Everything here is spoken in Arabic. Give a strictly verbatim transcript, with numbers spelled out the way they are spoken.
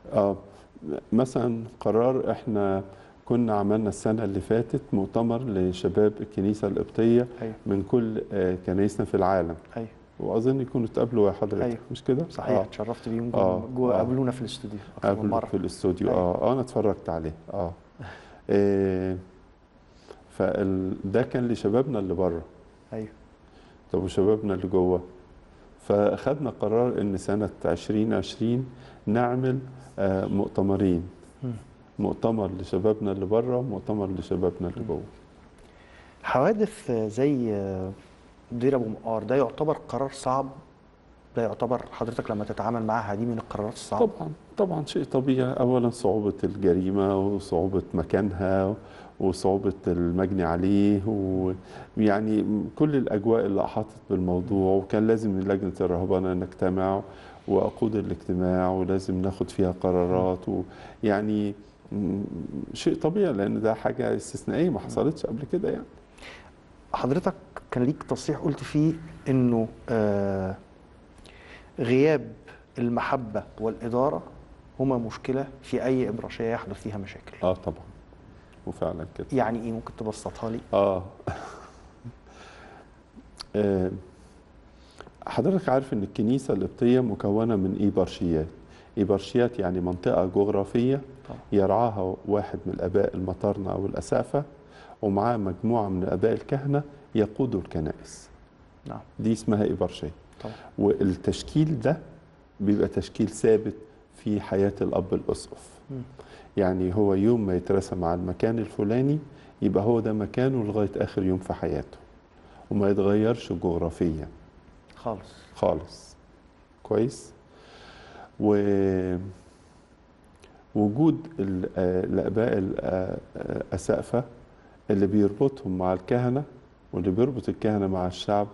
اه مثلا قرار، احنا كنا عملنا السنة اللي فاتت مؤتمر لشباب الكنيسة القبطية ايوه من كل آه، كنايسنا في العالم، ايوه وأظن يكونوا اتقابلوا يا حضرتك، ايوه مش كده؟ صحيح، اه اتشرفت بيهم اه جم جوه اه قابلونا في الاستوديو اكتر من قابلوا مره. في الاستوديو، ايوه اه اه انا اتفرجت عليه. اه, آه فده كان لشبابنا اللي بره. ايوه طب وشبابنا اللي جوه؟ فأخذنا قرار إن سنة عشرين عشرين نعمل آه مؤتمرين، مم. مؤتمر لشبابنا اللي بره ومؤتمر لشبابنا اللي مم. جوه. حوادث زي دير ابو مقار ده يعتبر قرار صعب؟ ده يعتبر حضرتك لما تتعامل معاها دي من القرارات الصعبه؟ طبعا طبعا شيء طبيعي. أولا صعوبة الجريمة وصعوبة مكانها وصعوبة المجني عليه، ويعني كل الأجواء اللي أحاطت بالموضوع، وكان لازم من لجنة الرهبنة نجتمع وأقود الاجتماع ولازم ناخد فيها قرارات، ويعني م- شيء طبيعي لأن ده حاجة استثنائية ما حصلتش قبل كده يعني. حضرتك كان ليك تصريح قلت فيه انه آه غياب المحبه والاداره هما مشكله في اي ابراشيه يحدث فيها مشاكل. اه طبعا، وفعلا كده. يعني ايه؟ ممكن تبسطها لي؟ اه, آه حضرتك عارف ان الكنيسة القبطية مكونة من ايبارشيات. ايبارشيات يعني منطقة جغرافية طبعا. يرعاها واحد من الاباء المطارنة او الاسقفة، ومعاه مجموعة من اباء الكهنة يقودوا الكنائس. نعم. دي اسمها ايبارشية. طبعا. والتشكيل ده بيبقى تشكيل ثابت في حياة الاب الاسقف. مم. يعني هو يوم ما يترسم على المكان الفلاني يبقى هو ده مكانه لغاية اخر يوم في حياته، وما يتغيرش جغرافيا خالص. خالص. كويس. ووجود ال- آه، الآباء الأسقفة اللي بيربطهم مع الكهنة واللي بيربط الكهنة مع الشعب